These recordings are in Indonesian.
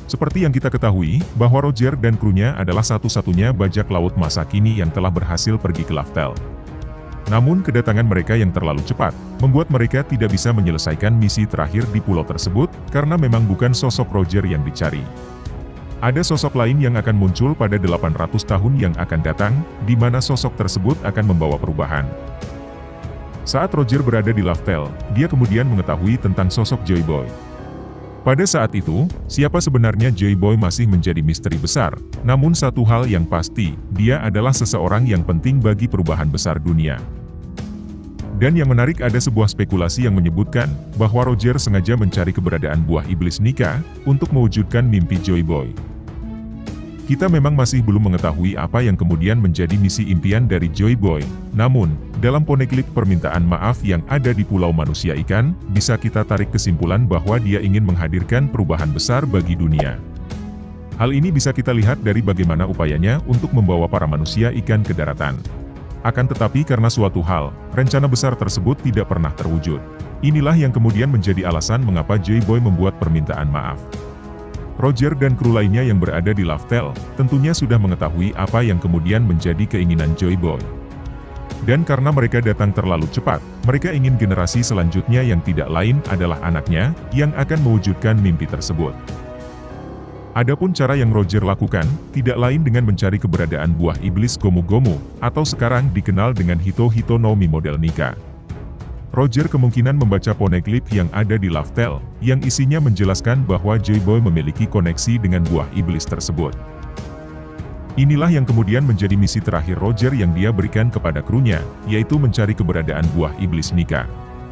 Seperti yang kita ketahui, bahwa Roger dan krunya adalah satu-satunya bajak laut masa kini yang telah berhasil pergi ke Laftel. Namun kedatangan mereka yang terlalu cepat, membuat mereka tidak bisa menyelesaikan misi terakhir di pulau tersebut, karena memang bukan sosok Roger yang dicari. Ada sosok lain yang akan muncul pada 800 tahun yang akan datang, di mana sosok tersebut akan membawa perubahan. Saat Roger berada di Laftel, dia kemudian mengetahui tentang sosok Joy Boy. Pada saat itu, siapa sebenarnya Joy Boy masih menjadi misteri besar, namun satu hal yang pasti, dia adalah seseorang yang penting bagi perubahan besar dunia. Dan yang menarik, ada sebuah spekulasi yang menyebutkan bahwa Roger sengaja mencari keberadaan buah iblis Nika untuk mewujudkan mimpi Joy Boy. Kita memang masih belum mengetahui apa yang kemudian menjadi misi impian dari Joy Boy, namun, dalam poneglyph permintaan maaf yang ada di Pulau Manusia Ikan, bisa kita tarik kesimpulan bahwa dia ingin menghadirkan perubahan besar bagi dunia. Hal ini bisa kita lihat dari bagaimana upayanya untuk membawa para manusia ikan ke daratan. Akan tetapi karena suatu hal, rencana besar tersebut tidak pernah terwujud. Inilah yang kemudian menjadi alasan mengapa Joy Boy membuat permintaan maaf. Roger dan kru lainnya yang berada di Laftel, tentunya sudah mengetahui apa yang kemudian menjadi keinginan Joy Boy. Dan karena mereka datang terlalu cepat, mereka ingin generasi selanjutnya yang tidak lain adalah anaknya, yang akan mewujudkan mimpi tersebut. Adapun cara yang Roger lakukan, tidak lain dengan mencari keberadaan buah iblis Gomu Gomu, atau sekarang dikenal dengan Hito Hito no Mi model Nika. Roger kemungkinan membaca poneglyph yang ada di Laftel, yang isinya menjelaskan bahwa Joy Boy memiliki koneksi dengan buah iblis tersebut. Inilah yang kemudian menjadi misi terakhir Roger yang dia berikan kepada krunya, yaitu mencari keberadaan buah iblis Nika.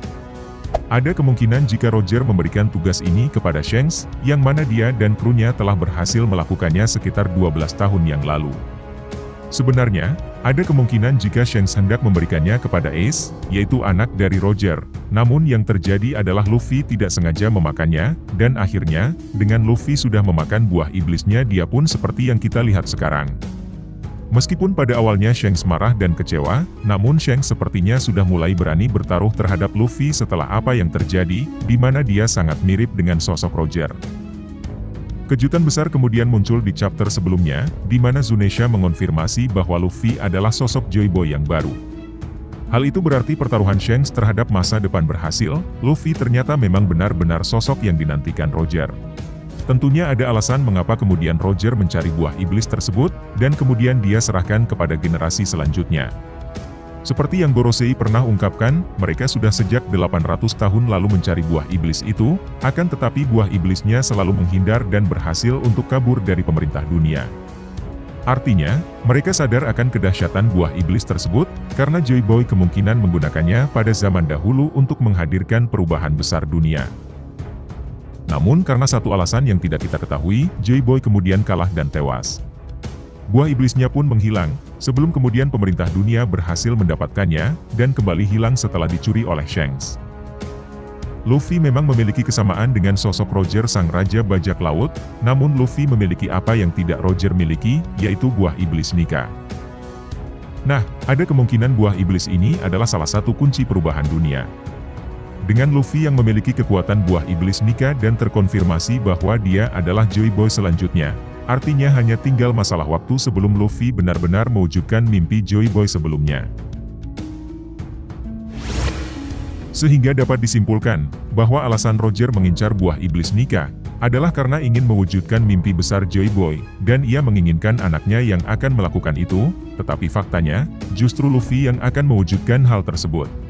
Ada kemungkinan jika Roger memberikan tugas ini kepada Shanks, yang mana dia dan krunya telah berhasil melakukannya sekitar 12 tahun yang lalu. Sebenarnya, ada kemungkinan jika Shanks hendak memberikannya kepada Ace, yaitu anak dari Roger, namun yang terjadi adalah Luffy tidak sengaja memakannya, dan akhirnya, dengan Luffy sudah memakan buah iblisnya dia pun seperti yang kita lihat sekarang. Meskipun pada awalnya Shanks marah dan kecewa, namun Shanks sepertinya sudah mulai berani bertaruh terhadap Luffy setelah apa yang terjadi, di mana dia sangat mirip dengan sosok Roger. Kejutan besar kemudian muncul di chapter sebelumnya, di mana Zunisha mengonfirmasi bahwa Luffy adalah sosok Joy Boy yang baru. Hal itu berarti pertaruhan Shanks terhadap masa depan berhasil, Luffy ternyata memang benar-benar sosok yang dinantikan Roger. Tentunya ada alasan mengapa kemudian Roger mencari buah iblis tersebut, dan kemudian dia serahkan kepada generasi selanjutnya. Seperti yang Gorosei pernah ungkapkan, mereka sudah sejak 800 tahun lalu mencari buah iblis itu, akan tetapi buah iblisnya selalu menghindar dan berhasil untuk kabur dari pemerintah dunia. Artinya, mereka sadar akan kedahsyatan buah iblis tersebut, karena Joy Boy kemungkinan menggunakannya pada zaman dahulu untuk menghadirkan perubahan besar dunia. Namun karena satu alasan yang tidak kita ketahui, Joy Boy kemudian kalah dan tewas. Buah iblisnya pun menghilang, sebelum kemudian pemerintah dunia berhasil mendapatkannya, dan kembali hilang setelah dicuri oleh Shanks. Luffy memang memiliki kesamaan dengan sosok Roger sang Raja Bajak Laut, namun Luffy memiliki apa yang tidak Roger miliki, yaitu buah iblis Nika. Nah, ada kemungkinan buah iblis ini adalah salah satu kunci perubahan dunia. Dengan Luffy yang memiliki kekuatan buah iblis Nika dan terkonfirmasi bahwa dia adalah Joy Boy selanjutnya, artinya hanya tinggal masalah waktu sebelum Luffy benar-benar mewujudkan mimpi Joy Boy sebelumnya. Sehingga dapat disimpulkan, bahwa alasan Roger mengincar buah iblis Nika, adalah karena ingin mewujudkan mimpi besar Joy Boy, dan ia menginginkan anaknya yang akan melakukan itu, tetapi faktanya, justru Luffy yang akan mewujudkan hal tersebut.